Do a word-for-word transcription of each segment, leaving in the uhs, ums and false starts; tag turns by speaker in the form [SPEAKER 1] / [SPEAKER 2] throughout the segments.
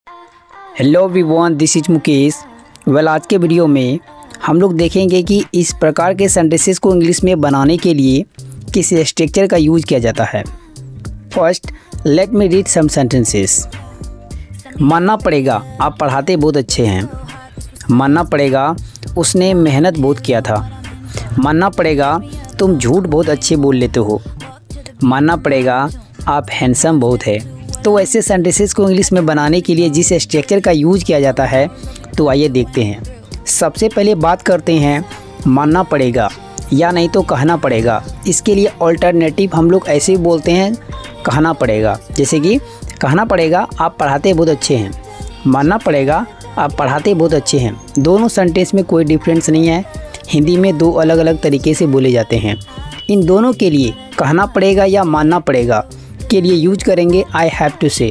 [SPEAKER 1] Hello everyone, this is Mukesh. Well, आज के video में हम लोग देखेंगे कि इस प्रकार के सेंटेंसेस को इंग्लिश में बनाने के लिए किस स्ट्रक्चर का यूज किया जाता है। First, let me read some sentences. मानना पड़ेगा, आप पढ़ाते बहुत अच्छे हैं। मानना पड़ेगा, उसने मेहनत बहुत किया था। मानना पड़ेगा, तुम झूठ बहुत अच्छे बोल लेते हो। मानना पड़ेगा, आप हैंडसम बहुत है। तो ऐसे सेंटेंसेस को इंग्लिश में बनाने के लिए जिस स्ट्रक्चर का यूज किया जाता है, तो आइए देखते हैं। सबसे पहले बात करते हैं मानना पड़ेगा या नहीं तो कहना पड़ेगा। इसके लिए अल्टरनेटिव हम लोग ऐसे ही बोलते हैं, कहना पड़ेगा। जैसे कि कहना पड़ेगा, आप पढ़ाते बहुत अच्छे हैं। मानना पड़ेगा, आप पढ़ाते बहुत अच्छे हैं। दोनों सेंटेंस में कोई डिफरेंस नहीं है। हिंदी में दो अलग अलग तरीके से बोले जाते हैं। इन दोनों के लिए कहना पड़ेगा या मानना पड़ेगा के लिए यूज करेंगे आई हैव टू से।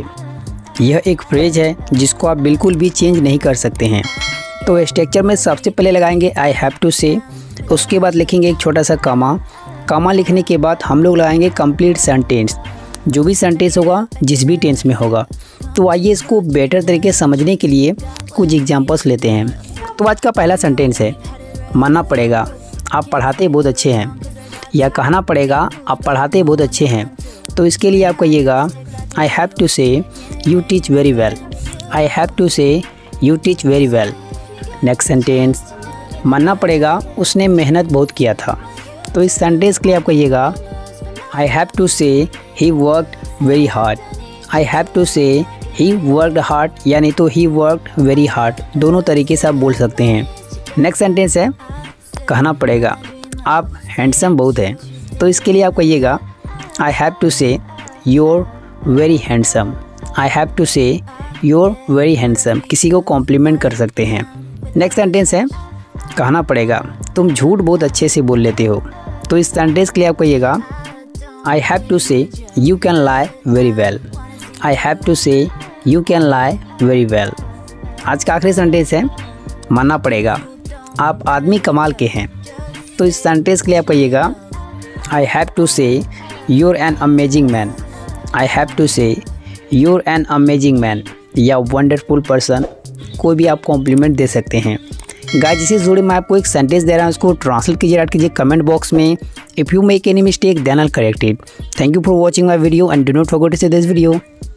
[SPEAKER 1] यह एक फ्रेज है जिसको आप बिल्कुल भी चेंज नहीं कर सकते हैं। तो स्ट्रक्चर में सबसे पहले लगाएंगे आई हैव टू से, उसके बाद लिखेंगे एक छोटा सा कामा। कामा लिखने के बाद हम लोग लगाएंगे कंप्लीट सेंटेंस। जो भी सेंटेंस होगा, जिस भी टेंस में होगा। तो आइए इसको बेटर तरीके से समझने के लिए कुछ एग्जांपल्स लेते हैं। तो आज का पहला सेंटेंस है, मानना पड़ेगा, आप पढ़ाते बहुत अच्छे हैं। या कहना पड़ेगा, आप पढ़ाते बहुत अच्छे हैं। तो इसके लिए आप कहिएगा I have to say you teach very well. I have to say you teach very well. Next sentence, मानना पड़ेगा, उसने मेहनत बहुत किया था। तो इस सेंटेंस के लिए आप कहिएगा I have to say he worked very hard. I have to say he worked hard, यानी तो ही वर्कड वेरी हार्ड। दोनों तरीके से आप बोल सकते हैं। नेक्स्ट सेंटेंस है, कहना पड़ेगा, आप हैंडसम बहुत हैं। तो इसके लिए आप कहिएगा I have to say your very handsome. I have to say your very handsome. किसी को कॉम्प्लीमेंट कर सकते हैं। नेक्स्ट सेंटेंस है, कहना पड़ेगा, तुम झूठ बहुत अच्छे से बोल लेते हो। तो इस सेंटेंस के लिए आप कहिएगा I have to say you can lie very well. I have to say you can lie very well. आज का आखिरी सेंटेंस है, मानना पड़ेगा, आप आदमी कमाल के हैं। तो इस सेंटेंस के लिए आप कहिएगा I have to say your an amazing man. I have to say your an amazing man या वंडरफुल पर्सन। कोई भी आप कॉम्प्लीमेंट दे सकते हैं। गाइस, जिससे जुड़े मैं आपको एक सेंटेंस दे रहा हूँ, उसको ट्रांसलेट कीजिए, राइट कीजिए कमेंट बॉक्स में। If you make any mistake then I will correct it. Thank you for watching my video and do not forget to share this video.